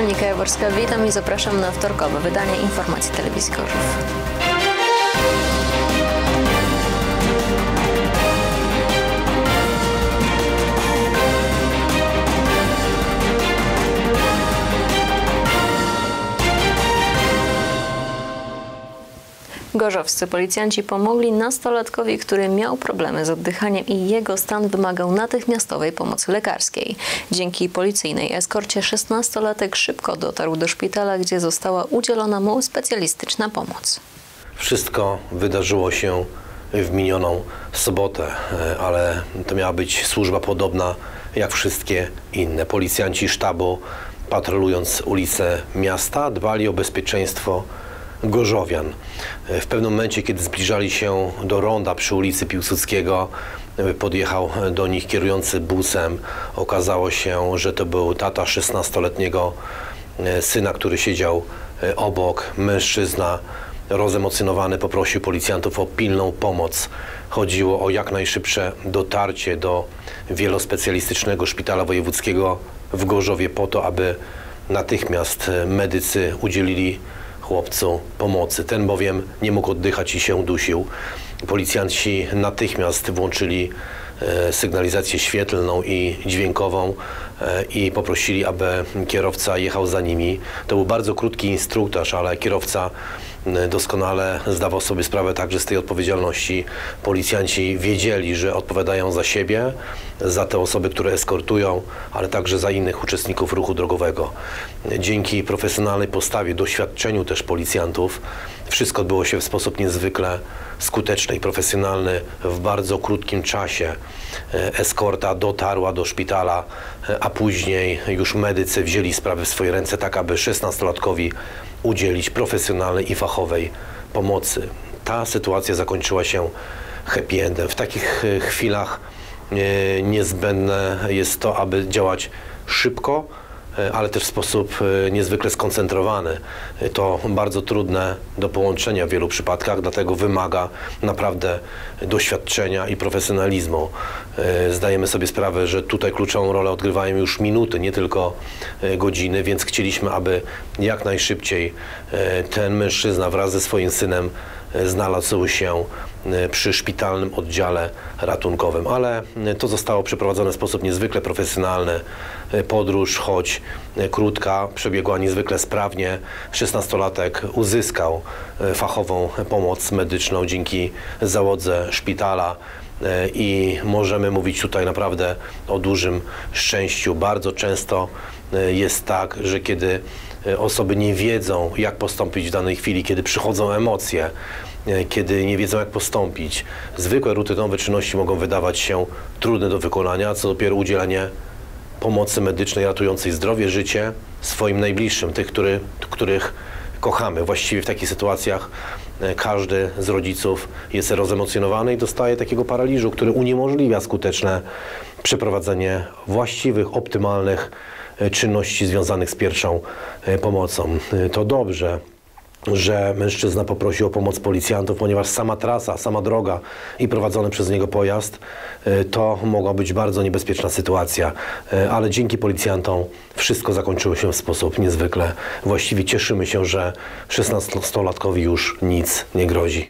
Weronika Jaworska, witam i zapraszam na wtorkowe wydanie informacji Telewizji Gorzów. Gorzowscy policjanci pomogli nastolatkowi, który miał problemy z oddychaniem i jego stan wymagał natychmiastowej pomocy lekarskiej. Dzięki policyjnej eskorcie 16-latek szybko dotarł do szpitala, gdzie została udzielona mu specjalistyczna pomoc. Wszystko wydarzyło się w minioną sobotę, ale to miała być służba podobna jak wszystkie inne. Policjanci sztabu, patrolując ulice miasta, dbali o bezpieczeństwo gorzowian. W pewnym momencie, kiedy zbliżali się do ronda przy ulicy Piłsudskiego, podjechał do nich kierujący busem. Okazało się, że to był tata 16-letniego syna, który siedział obok. Mężczyzna rozemocjonowany poprosił policjantów o pilną pomoc. Chodziło o jak najszybsze dotarcie do wielospecjalistycznego szpitala wojewódzkiego w Gorzowie po to, aby natychmiast medycy udzielili chłopcu pomocy. Ten bowiem nie mógł oddychać i się dusił. Policjanci natychmiast włączyli sygnalizację świetlną i dźwiękową i poprosili, aby kierowca jechał za nimi. To był bardzo krótki instruktaż, ale kierowca doskonale zdawał sobie sprawę także z tej odpowiedzialności. Policjanci wiedzieli, że odpowiadają za siebie, za te osoby, które eskortują, ale także za innych uczestników ruchu drogowego. Dzięki profesjonalnej postawie, doświadczeniu też policjantów, wszystko odbyło się w sposób niezwykle skuteczny i profesjonalny. W bardzo krótkim czasie eskorta dotarła do szpitala, a później już medycy wzięli sprawy w swoje ręce, tak aby 16-latkowi udzielić profesjonalnej i fachowej pomocy. Ta sytuacja zakończyła się happy endem. W takich chwilach niezbędne jest to, aby działać szybko, ale też w sposób niezwykle skoncentrowany. To bardzo trudne do połączenia w wielu przypadkach, dlatego wymaga naprawdę doświadczenia i profesjonalizmu. Zdajemy sobie sprawę, że tutaj kluczową rolę odgrywają już minuty, nie tylko godziny, więc chcieliśmy, aby jak najszybciej ten mężczyzna wraz ze swoim synem znalazł się przy szpitalnym oddziale ratunkowym, ale to zostało przeprowadzone w sposób niezwykle profesjonalny. Podróż, choć krótka, przebiegła niezwykle sprawnie. 16-latek uzyskał fachową pomoc medyczną dzięki załodze szpitala i możemy mówić tutaj naprawdę o dużym szczęściu. Bardzo często jest tak, że kiedy osoby nie wiedzą, jak postąpić w danej chwili, kiedy przychodzą emocje, kiedy nie wiedzą, jak postąpić, zwykłe rutynowe czynności mogą wydawać się trudne do wykonania, co dopiero udzielenie pomocy medycznej ratującej zdrowie, życie swoim najbliższym, tych, których kochamy. Właściwie w takich sytuacjach każdy z rodziców jest rozemocjonowany i dostaje takiego paraliżu, który uniemożliwia skuteczne przeprowadzenie właściwych, optymalnych czynności związanych z pierwszą pomocą. To dobrze, że mężczyzna poprosił o pomoc policjantów, ponieważ sama trasa, sama droga i prowadzony przez niego pojazd to mogła być bardzo niebezpieczna sytuacja, ale dzięki policjantom wszystko zakończyło się w sposób niezwykle właściwy. Cieszymy się, że 16-latkowi już nic nie grozi.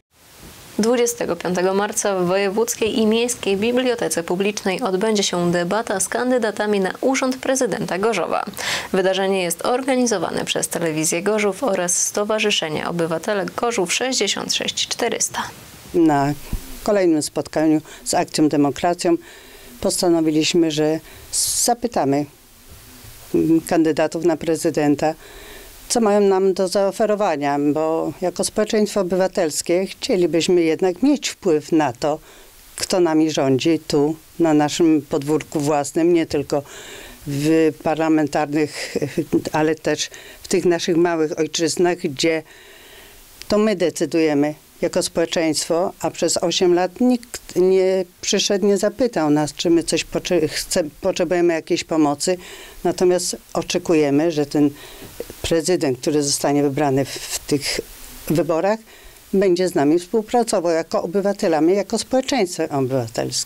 25 marca w Wojewódzkiej i Miejskiej Bibliotece Publicznej odbędzie się debata z kandydatami na Urząd Prezydenta Gorzowa. Wydarzenie jest organizowane przez Telewizję Gorzów oraz Stowarzyszenie Obywatele Gorzów 66400. Na kolejnym spotkaniu z Akcją Demokracją postanowiliśmy, że zapytamy kandydatów na prezydenta, co mają nam do zaoferowania, bo jako społeczeństwo obywatelskie chcielibyśmy jednak mieć wpływ na to, kto nami rządzi tu, na naszym podwórku własnym, nie tylko w parlamentarnych, ale też w tych naszych małych ojczyznach, gdzie to my decydujemy jako społeczeństwo, a przez 8 lat nikt nie przyszedł, nie zapytał nas, czy my coś potrzebujemy jakiejś pomocy. Natomiast oczekujemy, że ten prezydent, który zostanie wybrany w tych wyborach, będzie z nami współpracował jako obywatelami, jako społeczeństwem obywatelskim.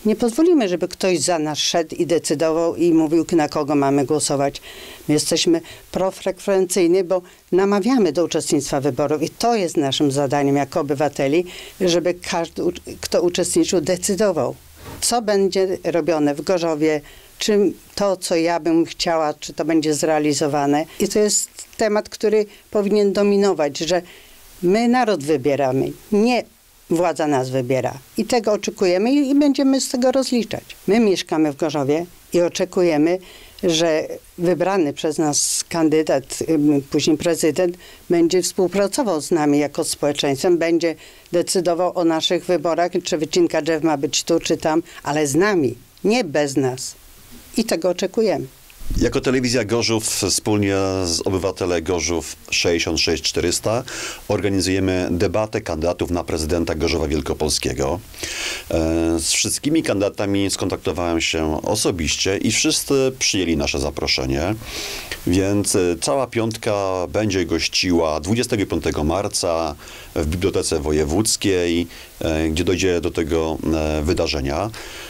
Nie pozwolimy, żeby ktoś za nas szedł i decydował i mówił, na kogo mamy głosować. My jesteśmy profrekwencyjni, bo namawiamy do uczestnictwa w wyborach i to jest naszym zadaniem jako obywateli, żeby każdy, kto uczestniczył, decydował, co będzie robione w Gorzowie, czy to, co ja bym chciała, czy to będzie zrealizowane. I to jest temat, który powinien dominować, że my naród wybieramy, nie władza nas wybiera. I tego oczekujemy i będziemy z tego rozliczać. My mieszkamy w Gorzowie i oczekujemy, że wybrany przez nas kandydat, później prezydent, będzie współpracował z nami jako społeczeństwem, będzie decydował o naszych wyborach, czy wycinka drzew ma być tu, czy tam, ale z nami, nie bez nas. I tego oczekujemy. Jako Telewizja Gorzów wspólnie z Obywatele Gorzów 66400 organizujemy debatę kandydatów na prezydenta Gorzowa Wielkopolskiego. Z wszystkimi kandydatami skontaktowałem się osobiście i wszyscy przyjęli nasze zaproszenie, więc cała piątka będzie gościła 25 marca w Bibliotece Wojewódzkiej, gdzie dojdzie do tego wydarzenia.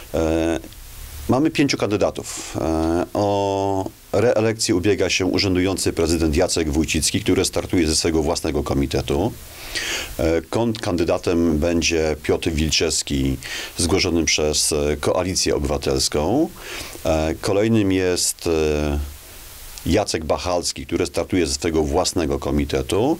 Mamy 5 kandydatów. O reelekcję ubiega się urzędujący prezydent Jacek Wójcicki, który startuje ze swojego własnego komitetu. Kontrkandydatem będzie Piotr Wilczewski, zgłoszony przez Koalicję Obywatelską. Kolejnym jest Jacek Bachalski, który startuje ze swojego własnego komitetu.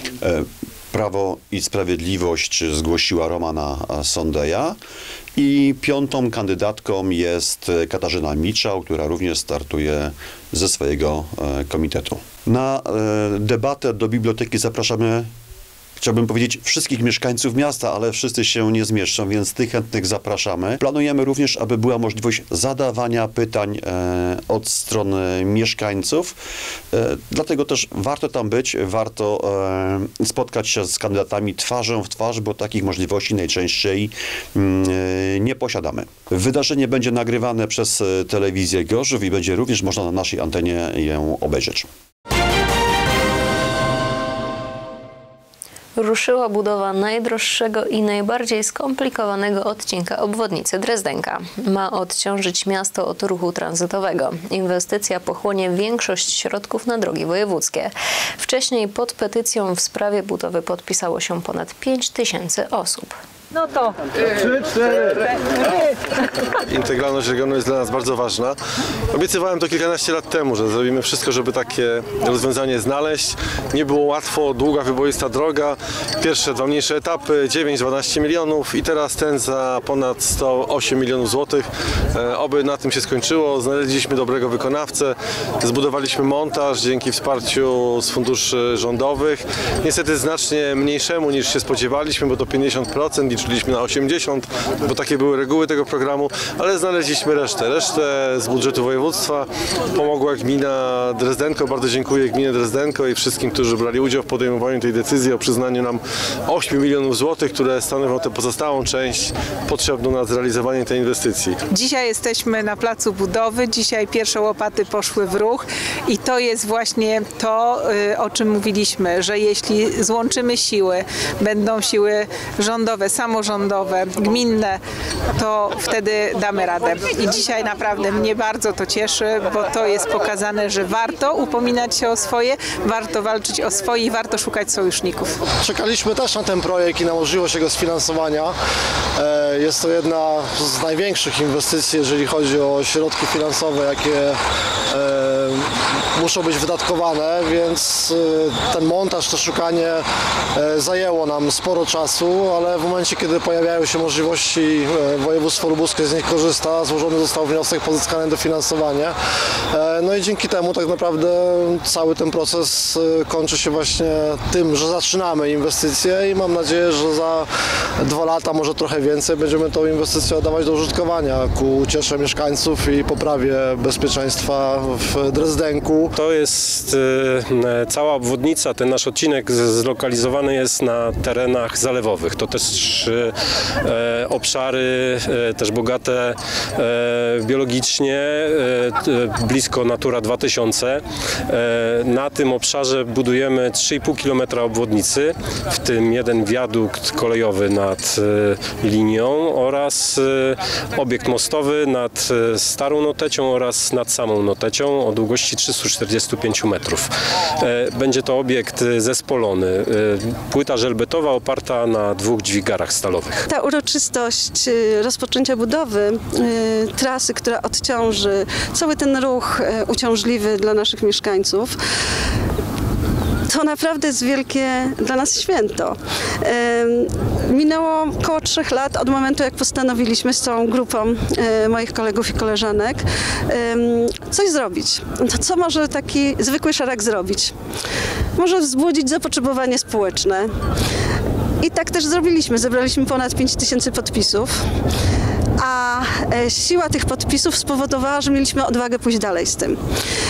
Prawo i Sprawiedliwość zgłosiła Romana Sondeja. I 5. kandydatką jest Katarzyna Miczał, która również startuje ze swojego komitetu. Na debatę do biblioteki zapraszamy, chciałbym powiedzieć, wszystkich mieszkańców miasta, ale wszyscy się nie zmieszczą, więc tych chętnych zapraszamy. Planujemy również, aby była możliwość zadawania pytań od strony mieszkańców. Dlatego też warto tam być, warto spotkać się z kandydatami twarzą w twarz, bo takich możliwości najczęściej nie posiadamy. Wydarzenie będzie nagrywane przez Telewizję Gorzów i będzie również można na naszej antenie ją obejrzeć. Ruszyła budowa najdroższego i najbardziej skomplikowanego odcinka obwodnicy Drezdenka. Ma odciążyć miasto od ruchu tranzytowego. Inwestycja pochłonie większość środków na drogi wojewódzkie. Wcześniej pod petycją w sprawie budowy podpisało się ponad 5000 osób. No to 3, 4. Integralność regionu jest dla nas bardzo ważna. Obiecywałem to kilkanaście lat temu, że zrobimy wszystko, żeby takie rozwiązanie znaleźć. Nie było łatwo, długa, wyboista droga. Pierwsze 2 mniejsze etapy, 9-12 milionów i teraz ten za ponad 108 milionów złotych. Oby na tym się skończyło. Znaleźliśmy dobrego wykonawcę, zbudowaliśmy montaż dzięki wsparciu z funduszy rządowych. Niestety znacznie mniejszemu niż się spodziewaliśmy, bo to 50%. Liczyliśmy na 80, bo takie były reguły tego programu, ale znaleźliśmy resztę z budżetu województwa. Pomogła gmina Drezdenko. Bardzo dziękuję gminie Drezdenko i wszystkim, którzy brali udział w podejmowaniu tej decyzji o przyznaniu nam 8 milionów złotych, które stanowią tę pozostałą część potrzebną na zrealizowanie tej inwestycji. dzisiaj jesteśmy na placu budowy, dzisiaj pierwsze łopaty poszły w ruch i to jest właśnie to, o czym mówiliśmy, że jeśli złączymy siły, będą siły rządowe, samorządowe, gminne, to wtedy damy radę. I dzisiaj naprawdę mnie bardzo to cieszy, bo to jest pokazane, że warto upominać się o swoje, warto walczyć o swoje i warto szukać sojuszników. Czekaliśmy też na ten projekt i na możliwość jego sfinansowania. Jest to jedna z największych inwestycji, jeżeli chodzi o środki finansowe, jakie muszą być wydatkowane, więc ten montaż, to szukanie zajęło nam sporo czasu, ale w momencie, kiedy pojawiają się możliwości, województwo lubuskie z nich korzysta, złożony został wniosek, pozyskane dofinansowanie. No i dzięki temu tak naprawdę cały ten proces kończy się właśnie tym, że zaczynamy inwestycję i mam nadzieję, że za 2 lata, może trochę więcej, będziemy tą inwestycję oddawać do użytkowania ku uciesze mieszkańców i poprawie bezpieczeństwa w Drezdenku To jest cała obwodnica, ten nasz odcinek zlokalizowany jest na terenach zalewowych. To też obszary też bogate biologicznie, blisko Natura 2000. Na tym obszarze budujemy 3,5 km obwodnicy, w tym jeden wiadukt kolejowy nad linią oraz obiekt mostowy nad Starą Notecią oraz nad samą Notecią o długości 345 metrów. Będzie to obiekt zespolony. Płyta żelbetowa oparta na 2 dźwigarach stalowych. Ta uroczystość rozpoczęcia budowy trasy, która odciąży cały ten ruch uciążliwy dla naszych mieszkańców, to naprawdę jest wielkie dla nas święto. Minęło około 3 lat od momentu, jak postanowiliśmy z całą grupą moich kolegów i koleżanek coś zrobić. To co może taki zwykły szarek zrobić? Może wzbudzić zapotrzebowanie społeczne. I tak też zrobiliśmy. Zebraliśmy ponad 5000 podpisów. A siła tych podpisów spowodowała, że mieliśmy odwagę pójść dalej z tym.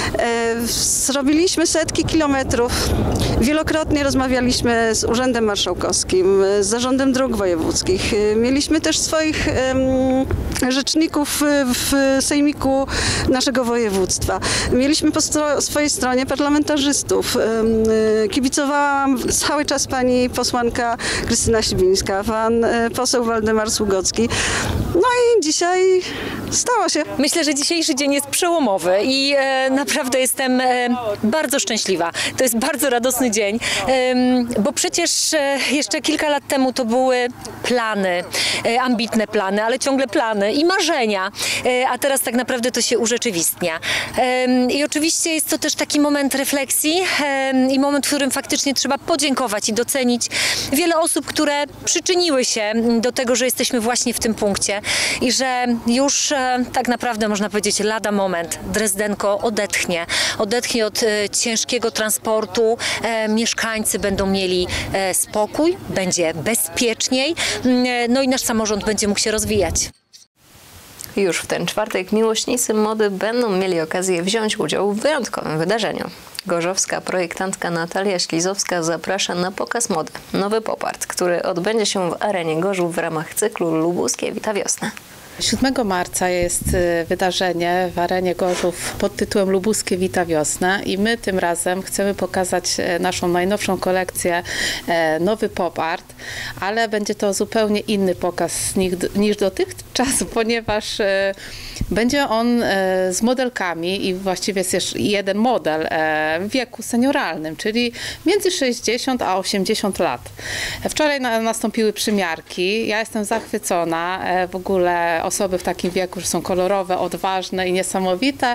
Zrobiliśmy setki kilometrów. Wielokrotnie rozmawialiśmy z Urzędem Marszałkowskim, z Zarządem Dróg Wojewódzkich. Mieliśmy też swoich rzeczników w sejmiku naszego województwa. Mieliśmy po swojej stronie parlamentarzystów. Kibicowała cały czas pani posłanka Krystyna Sibińska, pan poseł Waldemar Sługocki. No i dzisiaj stało się. Myślę, że dzisiejszy dzień jest przełomowy i naprawdę jestem bardzo szczęśliwa. To jest bardzo radosny dzień, bo przecież jeszcze kilka lat temu to były plany, ambitne plany, ale ciągle plany i marzenia, a teraz tak naprawdę to się urzeczywistnia. I oczywiście jest to też taki moment refleksji i moment, w którym faktycznie trzeba podziękować i docenić wiele osób, które przyczyniły się do tego, że jesteśmy właśnie w tym punkcie i że już tak naprawdę można powiedzieć lada moment Drezdenko odetchnie od ciężkiego transportu, mieszkańcy będą mieli spokój, będzie bezpieczniej, no i nasz samorząd będzie mógł się rozwijać. Już w ten czwartek miłośnicy mody będą mieli okazję wziąć udział w wyjątkowym wydarzeniu. Gorzowska projektantka Natalia Ślizowska zaprasza na pokaz mody Nowy Pop-Art, który odbędzie się w Arenie Gorzów w ramach cyklu Lubuskie Wita Wiosnę. 7 marca jest wydarzenie w Arenie Gorzów pod tytułem Lubuskie Wita Wiosnę i my tym razem chcemy pokazać naszą najnowszą kolekcję Nowy Pop-Art, ale będzie to zupełnie inny pokaz niż dotychczas, ponieważ będzie on z modelkami i właściwie jest jeszcze jeden model w wieku senioralnym, czyli między 60 a 80 lat. Wczoraj nastąpiły przymiarki, ja jestem zachwycona, w ogóle osoby w takim wieku, że są kolorowe, odważne i niesamowite.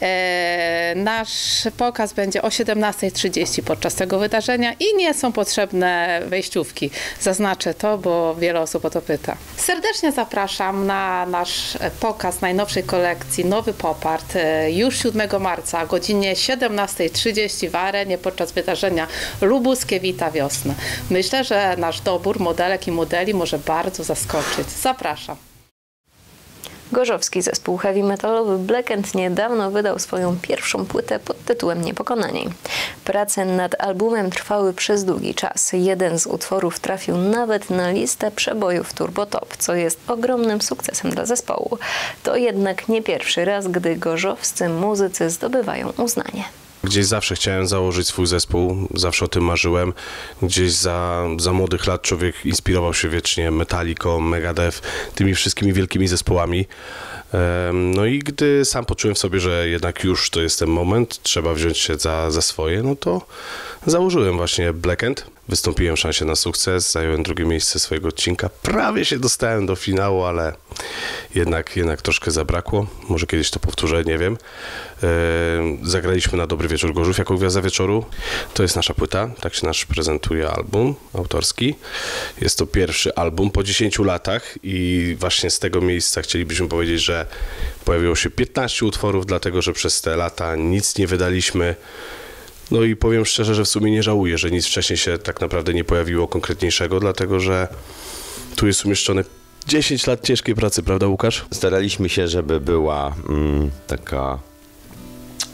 Nasz pokaz będzie o 17:30 podczas tego wydarzenia i nie są potrzebne wejściówki. Zaznaczę to, bo wiele osób o to pyta. Serdecznie zapraszam na nasz pokaz najnowszej kolekcji Nowy Pop-Art już 7 marca o godzinie 17:30 w Arenie podczas wydarzenia Lubuskie Wita Wiosnę. Myślę, że nasz dobór modelek i modeli może bardzo zaskoczyć. Zapraszam. Gorzowski zespół heavy metalowy Black End niedawno wydał swoją pierwszą płytę pod tytułem Niepokonani. Prace nad albumem trwały przez długi czas. Jeden z utworów trafił nawet na listę przebojów Turbo Top, co jest ogromnym sukcesem dla zespołu. To jednak nie pierwszy raz, gdy gorzowscy muzycy zdobywają uznanie. Gdzieś zawsze chciałem założyć swój zespół, zawsze o tym marzyłem. Gdzieś za młodych lat człowiek inspirował się wiecznie Metallicą, Megadeth, tymi wszystkimi wielkimi zespołami. No i gdy sam poczułem w sobie, że jednak już to jest ten moment, trzeba wziąć się za swoje, no to założyłem właśnie Black End. Wystąpiłem w Szansie na sukces, zająłem 2. miejsce swojego odcinka. Prawie się dostałem do finału, ale jednak troszkę zabrakło. Może kiedyś to powtórzę, nie wiem. Zagraliśmy na Dobry Wieczór Gorzów jako gwiazda wieczoru. To jest nasza płyta, tak się nasz prezentuje album autorski. Jest to pierwszy album po 10 latach i właśnie z tego miejsca chcielibyśmy powiedzieć, że pojawiło się 15 utworów, dlatego że przez te lata nic nie wydaliśmy. No i powiem szczerze, że w sumie nie żałuję, że nic wcześniej się tak naprawdę nie pojawiło konkretniejszego, dlatego że tu jest umieszczone 10 lat ciężkiej pracy, prawda Łukasz? Staraliśmy się, żeby była taka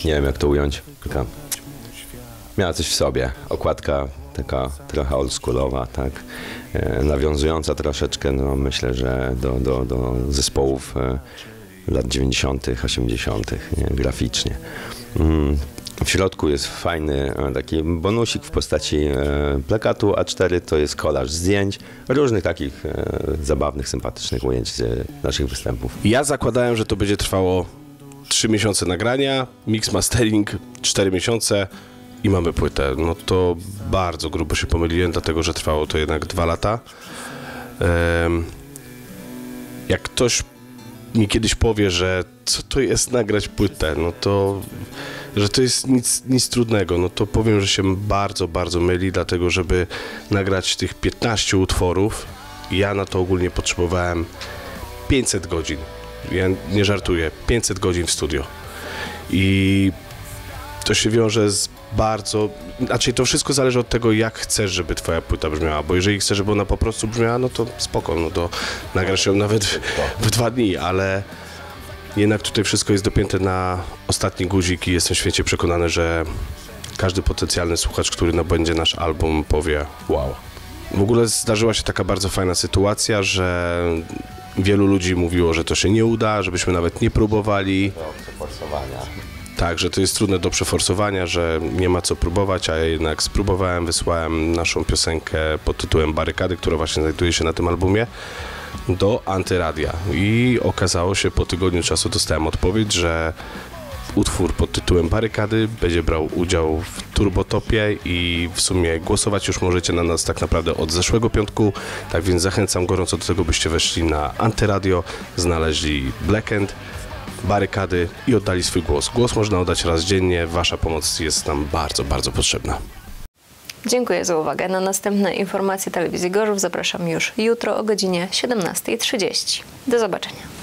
nie wiem jak to ująć, taka miała coś w sobie. Okładka taka trochę oldschoolowa, tak, nawiązująca troszeczkę, no myślę, że do zespołów lat 90., 80., nie, graficznie. W środku jest fajny taki bonusik w postaci plakatu A4, to jest kolaż zdjęć, różnych takich zabawnych, sympatycznych ujęć z naszych występów. Ja zakładałem, że to będzie trwało 3 miesiące nagrania, mix mastering 4 miesiące i mamy płytę. No to bardzo grubo się pomyliłem, dlatego że trwało to jednak 2 lata. Jak ktoś mi kiedyś powie, że co to jest nagrać płytę, no to, że to jest nic trudnego, no to powiem, że się bardzo, bardzo myli, dlatego żeby nagrać tych 15 utworów, ja na to ogólnie potrzebowałem 500 godzin. Ja nie żartuję, 500 godzin w studio. I to się wiąże z bardzo... Znaczy to wszystko zależy od tego, jak chcesz, żeby twoja płyta brzmiała, bo jeżeli chcesz, żeby ona po prostu brzmiała, no to spoko, no to nagrasz ją nawet w 2 dni, ale jednak tutaj wszystko jest dopięte na ostatni guzik i jestem święcie przekonany, że każdy potencjalny słuchacz, który nabędzie nasz album, powie wow. W ogóle zdarzyła się taka bardzo fajna sytuacja, że wielu ludzi mówiło, że to się nie uda, żebyśmy nawet nie próbowali. Tak, że to jest trudne do przeforsowania, że nie ma co próbować, a ja jednak spróbowałem, wysłałem naszą piosenkę pod tytułem Barykady, która właśnie znajduje się na tym albumie, do Antyradia. I okazało się, po tygodniu czasu dostałem odpowiedź, że utwór pod tytułem Barykady będzie brał udział w Turbotopie i w sumie głosować już możecie na nas tak naprawdę od zeszłego piątku, tak więc zachęcam gorąco do tego, byście weszli na Antyradio, znaleźli Black End, Barykady i oddali swój głos. Głos można oddać raz dziennie, wasza pomoc jest nam bardzo, bardzo potrzebna. Dziękuję za uwagę. Na następne informacje telewizji Gorzów zapraszam już jutro o godzinie 17:30. Do zobaczenia.